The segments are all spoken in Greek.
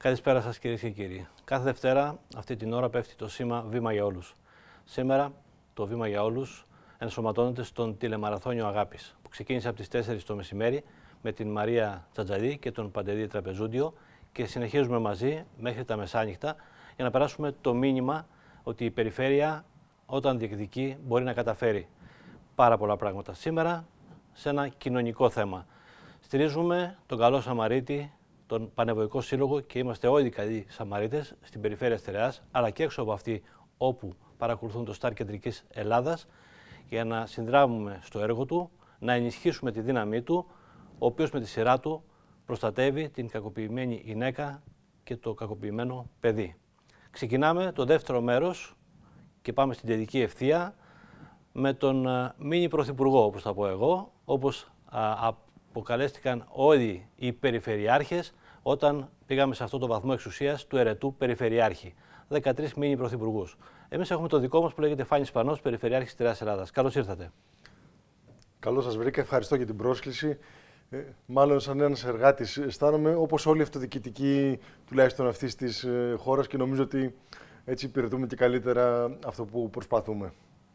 Καλησπέρα σας κυρίες και κύριοι. Κάθε Δευτέρα αυτή την ώρα πέφτει το σήμα Βήμα για Όλους. Σήμερα το Βήμα για Όλους ενσωματώνεται στον τηλεμαραθώνιο Αγάπης που ξεκίνησε από τις 4 το μεσημέρι με την Μαρία Τσατζαλή και τον Παντελή Τραπεζούντιο και συνεχίζουμε μαζί μέχρι τα μεσάνυχτα για να περάσουμε το μήνυμα ότι η περιφέρεια όταν διεκδικεί μπορεί να καταφέρει πάρα πολλά πράγματα. Σήμερα σε ένα κοινωνικό θέμα. Στηρίζουμε τον Καλό Σαμαρίτη, τον Πανευωικό Σύλλογο και είμαστε όλοι καλοί Σαμαρίτες στην περιφέρεια Στερεάς, αλλά και έξω από αυτή όπου παρακολουθούν το Σταρ Κεντρικής Ελλάδας, για να συνδράμουμε στο έργο του, να ενισχύσουμε τη δύναμή του, ο οποίος με τη σειρά του προστατεύει την κακοποιημένη γυναίκα και το κακοποιημένο παιδί. Ξεκινάμε το δεύτερο μέρος και πάμε στην τελική ευθεία με τον μίνι πρωθυπουργό, όπως θα πω εγώ, όπως αποκαλέστηκαν όλοι οι περιφερειάρχες όταν πήγαμε σε αυτό το βαθμό εξουσίας του ερετού περιφερειάρχη. 13 μίνι πρωθυπουργούς. Εμείς έχουμε το δικό μας που λέγεται Φάνης Πανός, Περιφερειάρχης Στερεάς Ελλάδας. Καλώς ήρθατε. Καλώς σας βρήκα, ευχαριστώ για την πρόσκληση. Μάλλον σαν ένας εργάτης αισθάνομαι, όπως όλοι οι αυτοδιοικητικοί τουλάχιστον αυτής της χώρας, και νομίζω ότι έτσι υπηρετούμε και καλύτερα αυτό που προσπαθούμε.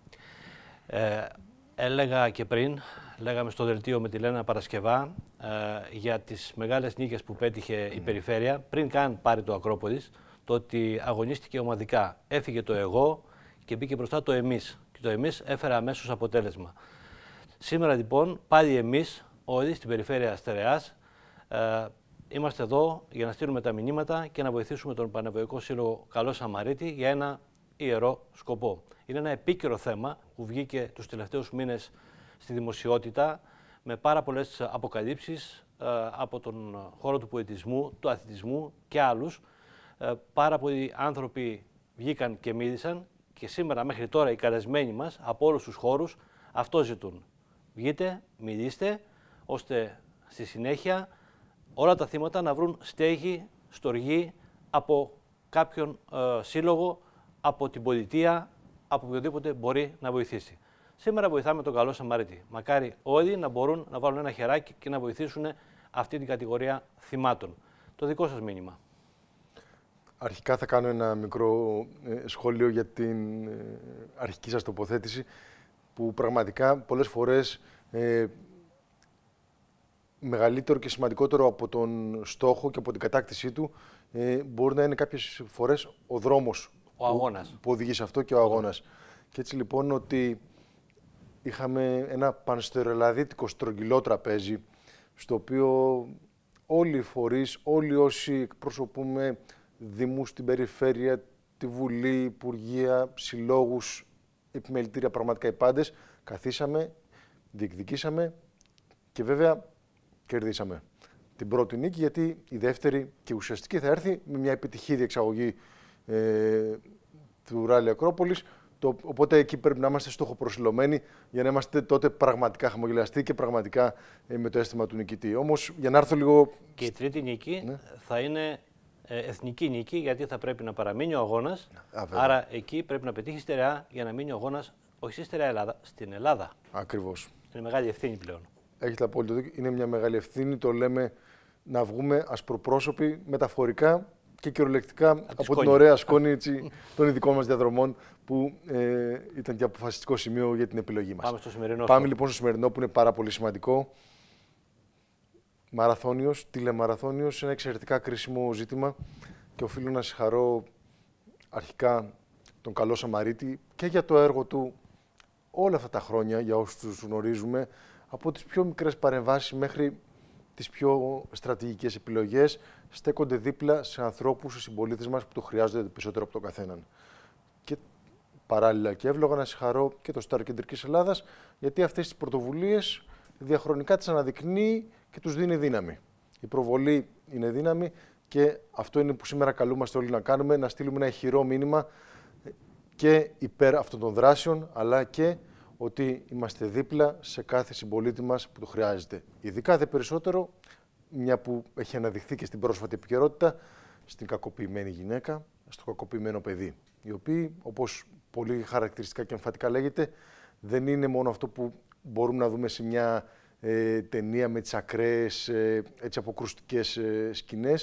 Έλεγα και πριν, λέγαμε στο δελτίο με τη Λένα Παρασκευά για τις μεγάλες νίκες που πέτυχε η περιφέρεια πριν καν πάρει το Ακρόπολης, το ότι αγωνίστηκε ομαδικά. Έφυγε το εγώ και μπήκε μπροστά το εμείς. Και το εμείς έφερε αμέσως αποτέλεσμα. Σήμερα λοιπόν πάλι εμείς όλοι στην περιφέρεια Στερεάς είμαστε εδώ για να στείλουμε τα μηνύματα και να βοηθήσουμε τον Πανευωικό Σύλλογο Καλό Σαμαρίτη για ένα ιερό σκοπό. Είναι ένα επίκαιρο θέμα που βγήκε τους τελευταίους μήνες στη δημοσιότητα με πάρα πολλές αποκαλύψεις από τον χώρο του πολιτισμού, του αθλητισμού και άλλους. Πάρα πολλοί άνθρωποι βγήκαν και μίλησαν και σήμερα μέχρι τώρα οι καλεσμένοι μας από όλους τους χώρους αυτό ζητούν. Βγείτε, μιλήστε, ώστε στη συνέχεια όλα τα θύματα να βρουν στέγη, στοργή από κάποιον σύλλογο, από την πολιτεία, από οποιοδήποτε μπορεί να βοηθήσει. Σήμερα βοηθάμε τον Καλό Σαμαρίτη. Μακάρι όλοι να μπορούν να βάλουν ένα χεράκι και να βοηθήσουν αυτή την κατηγορία θυμάτων. Το δικό σας μήνυμα. Αρχικά θα κάνω ένα μικρό σχόλιο για την αρχική σας τοποθέτηση, που πραγματικά πολλές φορές μεγαλύτερο και σημαντικότερο από τον στόχο και από την κατάκτησή του μπορεί να είναι κάποιες φορές ο δρόμος που οδηγεί σε αυτό και ο αγώνας. Και έτσι λοιπόν ότι είχαμε ένα πανστερεολαδίτικο στρογγυλό τραπέζι, στο οποίο όλοι οι φορείς, όλοι όσοι εκπροσωπούμε δήμους στην περιφέρεια, τη Βουλή, Υπουργεία, συλλόγους, επιμελητήρια, πραγματικά οι πάντες, καθίσαμε, διεκδικήσαμε και βέβαια κερδίσαμε την πρώτη νίκη, γιατί η δεύτερη και ουσιαστική θα έρθει με μια επιτυχή διεξαγωγή του Ράλι Ακρόπολης. Οπότε εκεί πρέπει να είμαστε στοχοπροσιλωμένοι για να είμαστε τότε πραγματικά χαμογελαστοί και πραγματικά με το αίσθημα του νικητή. Όμως, για να έρθω λίγο... Και η τρίτη νίκη θα είναι εθνική νίκη, γιατί θα πρέπει να παραμείνει ο αγώνας. Άρα εκεί πρέπει να πετύχει Στερεά για να μείνει ο αγώνας, όχι στη Στερεά Ελλάδα, στην Ελλάδα. Ακριβώς. Είναι μεγάλη ευθύνη πλέον. Έχετε απόλυτο δίκιο. Είναι μια μεγάλη ευθύνη. Το λέμε να βγούμε ασπροπρόσωποι μεταφορικά και κυριολεκτικά από την ωραία σκόνη των ειδικών μας διαδρομών, που ήταν και αποφασιστικό σημείο για την επιλογή μας. Πάμε στο σημερινό. Πάμε λοιπόν στο σημερινό, που είναι πάρα πολύ σημαντικό. Μαραθώνιος, τηλεμαραθώνιος, ένα εξαιρετικά κρίσιμο ζήτημα και οφείλω να συγχαρώ αρχικά τον Καλό Σαμαρίτη και για το έργο του όλα αυτά τα χρόνια, για όσους τους γνωρίζουμε, από τις πιο μικρές παρεμβάσεις μέχρι τις πιο στρατηγικές επιλογές, στέκονται δίπλα σε ανθρώπους, σε συμπολίτες μας που το χρειάζονται περισσότερο από τον καθέναν. Και παράλληλα και εύλογα να συγχαρώ και το Σταρ Κεντρικής Ελλάδας, γιατί αυτές τις πρωτοβουλίες διαχρονικά τις αναδεικνύει και τους δίνει δύναμη. Η προβολή είναι δύναμη και αυτό είναι που σήμερα καλούμαστε όλοι να κάνουμε, να στείλουμε ένα ηχηρό μήνυμα και υπέρ αυτών των δράσεων, αλλά και ότι είμαστε δίπλα σε κάθε συμπολίτη μας που το χρειάζεται. Ειδικά δε περισσότερο, μια που έχει αναδειχθεί και στην πρόσφατη επικαιρότητα, στην κακοποιημένη γυναίκα, στο κακοποιημένο παιδί. Οι οποίοι, όπως πολύ χαρακτηριστικά και εμφατικά λέγεται, δεν είναι μόνο αυτό που μπορούμε να δούμε σε μια ταινία με τις ακραίες, έτσι αποκρουστικές σκηνές.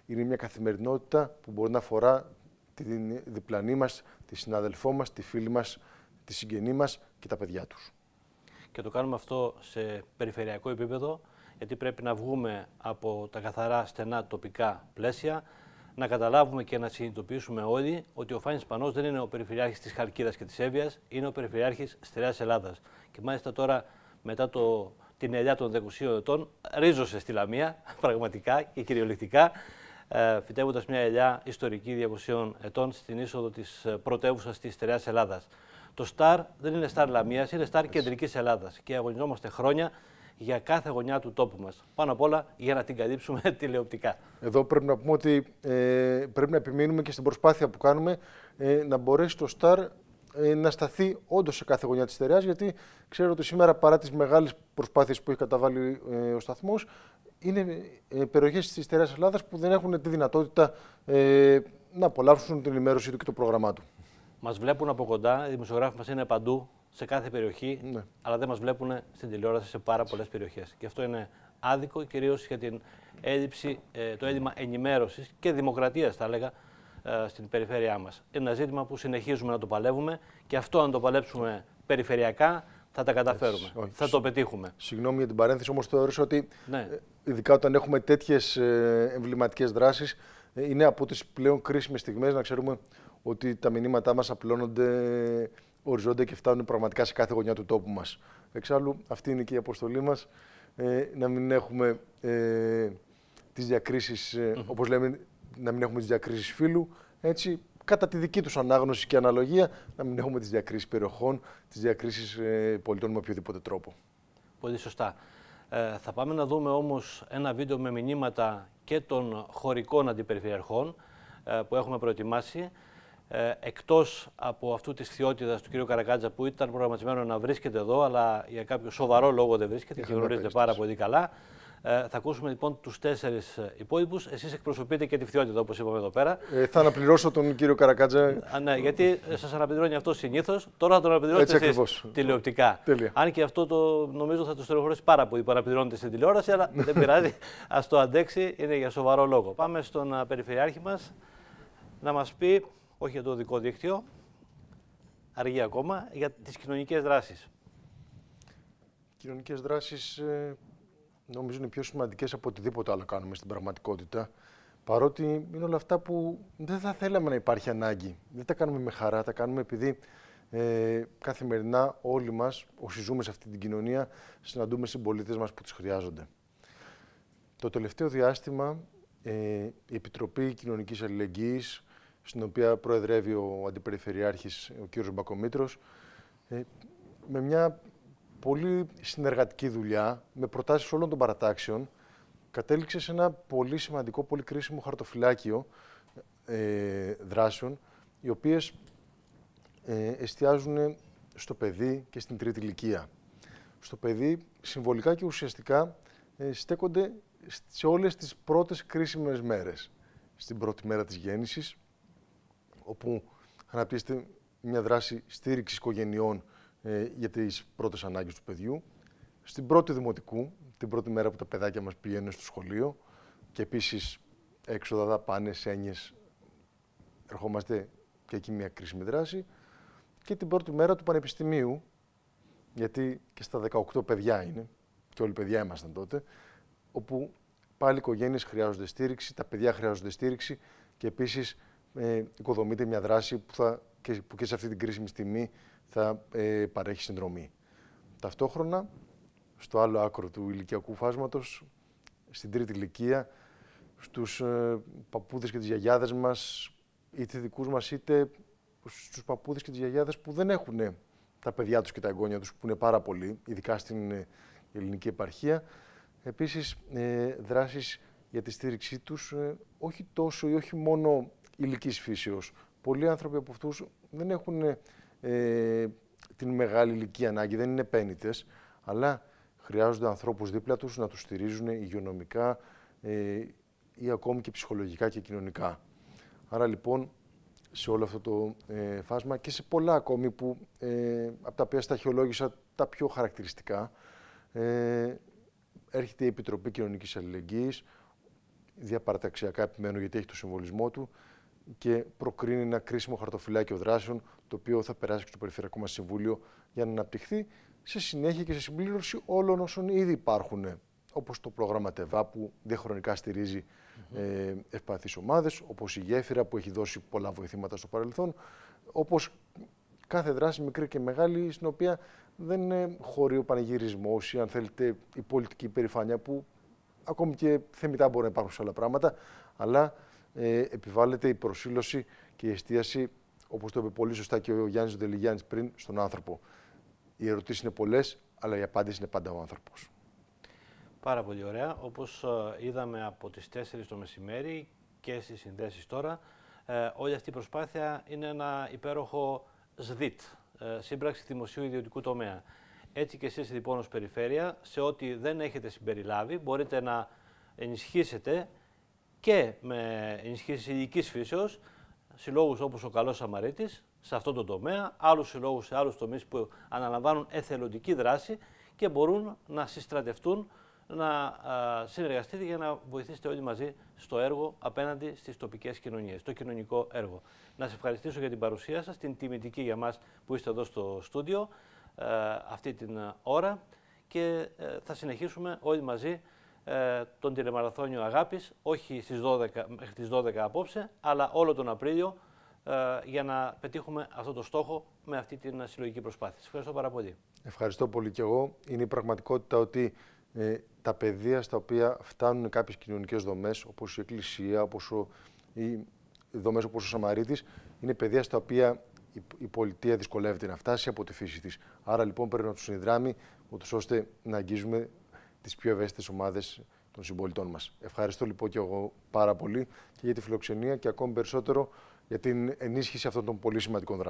είναι μια καθημερινότητα που μπορεί να αφορά τη διπλανή μας, τη συνάδελφό μας, τη φίλη μας, τη συγγενή μας και τα παιδιά τους. Και το κάνουμε αυτό σε περιφερειακό επίπεδο, γιατί πρέπει να βγούμε από τα καθαρά στενά τοπικά πλαίσια, να καταλάβουμε και να συνειδητοποιήσουμε όλοι ότι ο Φάνης Πανός δεν είναι ο Περιφερειάρχης της Χαλκίδας και της Εύβοιας, είναι ο Περιφερειάρχης Στερεάς Ελλάδας. Και μάλιστα τώρα, μετά την ελιά των 200 ετών, ρίζωσε στη Λαμία, πραγματικά και κυριολεκτικά, φυτεύοντας μια ελιά ιστορική 200 ετών στην είσοδο της πρωτεύουσας της Στερεάς Ελλάδας. Το ΣΤΑΡ δεν είναι ΣΤΑΡ Λαμίας, είναι ΣΤΑΡ Κεντρικής Ελλάδας και αγωνιζόμαστε χρόνια για κάθε γωνιά του τόπου μας. Πάνω απ' όλα για να την καλύψουμε τηλεοπτικά. Εδώ πρέπει να πούμε ότι πρέπει να επιμείνουμε και στην προσπάθεια που κάνουμε να μπορέσει το ΣΤΑΡ να σταθεί όντως σε κάθε γωνιά της Στερεάς, γιατί ξέρω ότι σήμερα, παρά τις μεγάλες προσπάθειες που έχει καταβάλει ο σταθμός, είναι περιοχές της Στερεάς Ελλάδας που δεν έχουν τη δυνατότητα να απολαύσουν την ενημέρωσή του και το πρόγραμμά του. Μας βλέπουν από κοντά, οι δημοσιογράφοι μας είναι παντού, σε κάθε περιοχή, ναι, αλλά δεν μας βλέπουν στην τηλεόραση σε πάρα πολλές περιοχές. Και αυτό είναι άδικο, κυρίως για την έλλειψη, το έλλειμμα ενημέρωσης και δημοκρατίας, θα έλεγα, στην περιφέρειά μας. Είναι ένα ζήτημα που συνεχίζουμε να το παλεύουμε και αυτό, αν το παλέψουμε περιφερειακά, θα τα καταφέρουμε. Θα το πετύχουμε. Συγγνώμη για την παρένθεση, όμως θεωρώ ότι ειδικά όταν έχουμε τέτοιες εμβληματικές δράσεις, είναι από τις πλέον κρίσιμες στιγμές να ξέρουμε ότι τα μηνύματά μας απλώνονται οριζόντια και φτάνουν πραγματικά σε κάθε γωνιά του τόπου μας. Εξάλλου, αυτή είναι και η αποστολή μας, να μην έχουμε τις διακρίσεις, όπως λέμε, να μην έχουμε τις διακρίσεις φύλου, έτσι, κατά τη δική τους ανάγνωση και αναλογία, να μην έχουμε τις διακρίσεις περιοχών, τις διακρίσεις πολιτών με οποιοδήποτε τρόπο. Πολύ σωστά. Θα πάμε να δούμε όμως ένα βίντεο με μηνύματα και των χωρικών αντιπεριφερειαρχών που έχουμε προετοιμάσει. Εκτός από αυτού της θεότητας του κ. Καρακάτζα, που ήταν προγραμματισμένο να βρίσκεται εδώ, αλλά για κάποιο σοβαρό λόγο δεν βρίσκεται και γνωρίζετε πάρα πολύ καλά. Θα ακούσουμε λοιπόν τους 4 υπόλοιπους. Εσείς εκπροσωπείτε και τη φθιότητα, όπως είπαμε εδώ πέρα. Θα αναπληρώσω τον κύριο Καρακάτζα. Ναι, γιατί σας αναπληρώνει αυτό συνήθως. Τώρα θα τον αναπληρώσετε εσείς τηλεοπτικά. Τέλεια. Αν και αυτό το νομίζω θα τους στενοχωρήσει πάρα πολύ που αναπληρώνετε στην τηλεόραση, αλλά δεν πειράζει. Ας το αντέξει, είναι για σοβαρό λόγο. Πάμε στον Περιφερειάρχη μας να μας πει, όχι για το οδικό δίκτυο, αργεί ακόμα, για τις κοινωνικές δράσεις. Κοινωνικές δράσεις νομίζω είναι πιο σημαντικές από οτιδήποτε άλλο κάνουμε στην πραγματικότητα. Παρότι είναι όλα αυτά που δεν θα θέλαμε να υπάρχει ανάγκη. Δεν τα κάνουμε με χαρά, τα κάνουμε επειδή καθημερινά όλοι μας, όσοι ζούμε σε αυτή την κοινωνία, συναντούμε συμπολίτες μας που τις χρειάζονται. Το τελευταίο διάστημα η Επιτροπή Κοινωνικής Αλληλεγγύης, στην οποία προεδρεύει ο Αντιπεριφερειάρχης, ο κ. Μπακομήτρος, με μια πολύ συνεργατική δουλειά, με προτάσεις όλων των παρατάξεων, κατέληξε σε ένα πολύ σημαντικό, πολύ κρίσιμο χαρτοφυλάκιο δράσεων, οι οποίες εστιάζουν στο παιδί και στην τρίτη ηλικία. Στο παιδί, συμβολικά και ουσιαστικά, στέκονται σε όλες τις πρώτες κρίσιμες μέρες. Στην πρώτη μέρα της γέννησης, όπου αναπτύσσεται μια δράση στήριξης οικογενειών για τις πρώτες ανάγκες του παιδιού. Στην πρώτη δημοτικού, την πρώτη μέρα που τα παιδάκια μας πηγαίνουν στο σχολείο και επίσης έξοδα, δαπάνες, έννοιες, ερχόμαστε και εκεί μια κρίσιμη δράση. Και την πρώτη μέρα του πανεπιστημίου, γιατί και στα 18 παιδιά είναι, και όλοι παιδιά ήμασταν τότε, όπου πάλι οι οικογένειες χρειάζονται στήριξη, τα παιδιά χρειάζονται στήριξη και επίσης οικοδομείται μια δράση που και σε αυτή την κρίσιμη στιγμή θα παρέχει συνδρομή. Ταυτόχρονα, στο άλλο άκρο του ηλικιακού φάσματος, στην τρίτη ηλικία, στους παππούδες και τις γιαγιάδες μας, είτε δικούς μας είτε στους παππούδες και τις γιαγιάδες που δεν έχουν τα παιδιά τους και τα εγγόνια τους, που είναι πάρα πολλοί, ειδικά στην ελληνική επαρχία. Επίσης, δράσεις για τη στήριξή τους, όχι τόσο ή όχι μόνο ηλικής φύσεως. Πολλοί άνθρωποι από αυτούς δεν έχουν την μεγάλη ηλική ανάγκη, δεν είναι επένητες, αλλά χρειάζονται ανθρώπους δίπλα τους να τους στηρίζουν υγειονομικά ή ακόμη και ψυχολογικά και κοινωνικά. Άρα λοιπόν, σε όλο αυτό το φάσμα και σε πολλά ακόμη που από τα οποία σταχυολόγησα τα πιο χαρακτηριστικά, έρχεται η Επιτροπή Κοινωνικής Αλληλεγγύης, διαπαραταξιακά επιμένω γιατί έχει το συμβολισμό του και προκρίνει ένα κρίσιμο χαρτοφυλάκιο δράσεων, το οποίο θα περάσει και στο Περιφερειακό μας Συμβούλιο για να αναπτυχθεί σε συνέχεια και σε συμπλήρωση όλων όσων ήδη υπάρχουν, όπως το πρόγραμμα ΤΕΒΑ που διαχρονικά στηρίζει ευπαθείς ομάδες, όπως η Γέφυρα που έχει δώσει πολλά βοηθήματα στο παρελθόν, όπως κάθε δράση μικρή και μεγάλη, στην οποία δεν είναι χωρίο πανηγυρισμός ή αν θέλετε η πολιτική υπερηφάνεια που ακόμη και θεμιτά μπορεί να υπάρχουν σε άλλα πράγματα, αλλά επιβάλλεται η προσήλωση και η εστίαση, όπως το είπε πολύ σωστά και ο Γιάννης Δελιγιάννης πριν, στον άνθρωπο. Οι ερωτήσεις είναι πολλές, αλλά η απάντηση είναι πάντα ο άνθρωπος. Πάρα πολύ ωραία. Όπως είδαμε από τις 4 το μεσημέρι και στις συνδέσεις τώρα, όλη αυτή η προσπάθεια είναι ένα υπέροχο ΣΔΙΤ, σύμπραξη δημοσίου ιδιωτικού τομέα. Έτσι και εσείς λοιπόν ως περιφέρεια, σε ό,τι δεν έχετε συμπεριλάβει, μπορείτε να ενισχύσετε και με ενισχύσεις ειδικής φύσεως συλλόγους όπως ο Καλός Σαμαρίτης σε αυτό το τομέα, άλλους συλλόγους σε άλλους τομείς που αναλαμβάνουν εθελοντική δράση και μπορούν να συστρατευτούν, να συνεργαστείτε για να βοηθήσετε όλοι μαζί στο έργο απέναντι στις τοπικές κοινωνίες, το κοινωνικό έργο. Να σας ευχαριστήσω για την παρουσία σας, την τιμητική για μας που είστε εδώ στο στούντιο αυτή την ώρα και θα συνεχίσουμε όλοι μαζί τον τηλεμαραθώνιο Αγάπης, όχι στις 12, μέχρι τις 12 απόψε, αλλά όλο τον Απρίλιο για να πετύχουμε αυτό το στόχο με αυτή την συλλογική προσπάθεια. Σας ευχαριστώ πάρα πολύ. Ευχαριστώ πολύ και εγώ. Είναι η πραγματικότητα ότι τα πεδία στα οποία φτάνουν κάποιες κοινωνικές δομές, όπως η Εκκλησία, οι δομές όπως ο Σαμαρίτης, είναι πεδία στα οποία η πολιτεία δυσκολεύεται να φτάσει από τη φύση της. Άρα λοιπόν πρέπει να τους συνδράμει, ούτως ώστε να αγγίζουμε τις πιο ευαίσθητες ομάδες των συμπολιτών μας. Ευχαριστώ λοιπόν και εγώ πάρα πολύ και για τη φιλοξενία και ακόμη περισσότερο για την ενίσχυση αυτών των πολύ σημαντικών δράσεων.